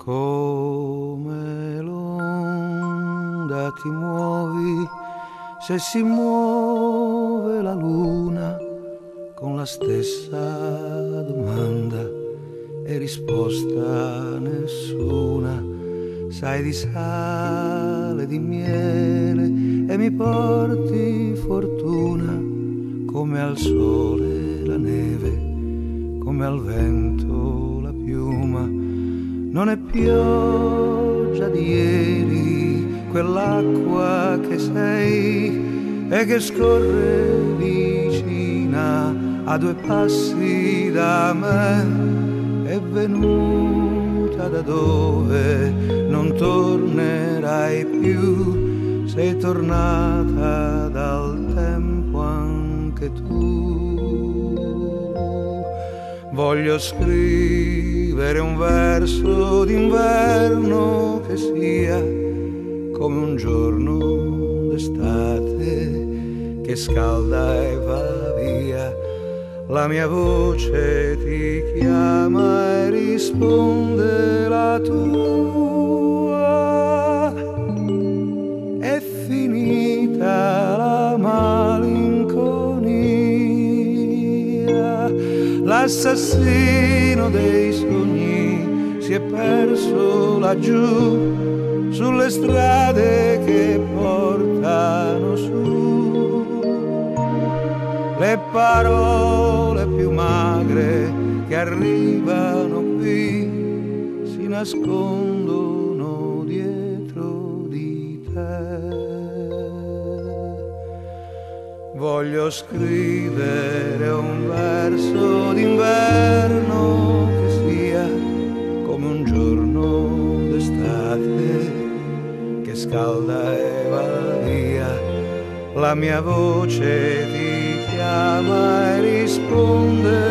Come l'onda ti muovi se si muove la luna, con la stessa domanda e risposta nessuna. Sai di sale, di miele e mi porti fortuna, come al sole la neve, come al vento la piuma. Non è pioggia di ieri quell'acqua che sei e che scorre vicina a 2 passi da me. È venuta da dove non tornerai più, sei tornata dal tempo anche tu. Voglio scrivere un verso d'inverno che sia come un giorno d'estate che scalda e va via. La mia voce ti chiama e risponde la tua. È finita la malinconia, l'assassino dei sogni si è perso laggiù sulle strade che portano su. Le parole più magre che arrivano qui si nascondono dietro di te. Voglio scrivere un verso d'inverno che sia come un giorno d'estate che scalda e va via. La mia voce ti chiama e risponde